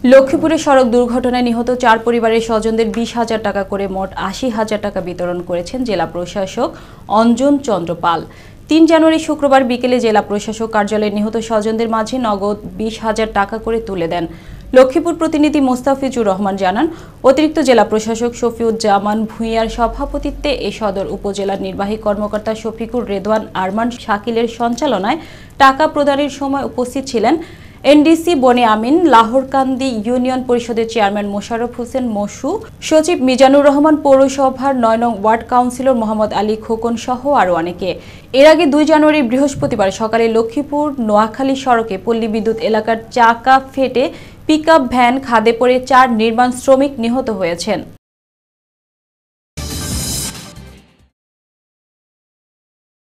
লক্ষ্মীপুরে সড়ক দুর্ঘটনায় নিহত 4 পরিবারের স্বজনদের 20,000 টাকা করে মোট 80,000 টাকা বিতরণ করেছেন জেলা প্রশাসক অঞ্জন চন্দ্র পাল। 3 জানুয়ারি শুক্রবার বিকেলে জেলা প্রশাসক কার্যালয়ে নিহত স্বজনদের মাঝে নগদ 20,000 টাকা করে তুলে দেন। লক্ষ্মীপুর প্রতিনিধি মোস্তাফিজুর রহমান জানান, অতিরিক্ত জেলা প্রশাসক শফিউজ্জামান ভূঁইয়ার সভাপতিত্বে এ সদর উপজেলার নির্বাহী কর্মকর্তা শফিকুর রেদওয়ান আরমান শাকিলের সঞ্চালনায় টাকা প্রদানের সময় উপস্থিত ছিলেন এনডিসি বনে আমিন, লাহোরকান্দি ইউনিয়ন পরিষদের চেয়ারম্যান মোশাররফ হোসেন মশু, সচিব মিজানুর রহমান, পৌরসভার 9 নং ওয়ার্ড কাউন্সিলর মোহাম্মদ আলী খোকন সহ আরও অনেকে। এর আগে 2 জানুয়ারি বৃহস্পতিবার সকালে লক্ষ্মীপুর নোয়াখালী সড়কে পল্লী বিদ্যুৎ এলাকার চাকা ফেটে পিকআপ ভ্যান খাদে পড়ে 4 নির্মাণ শ্রমিক নিহত হয়েছেন।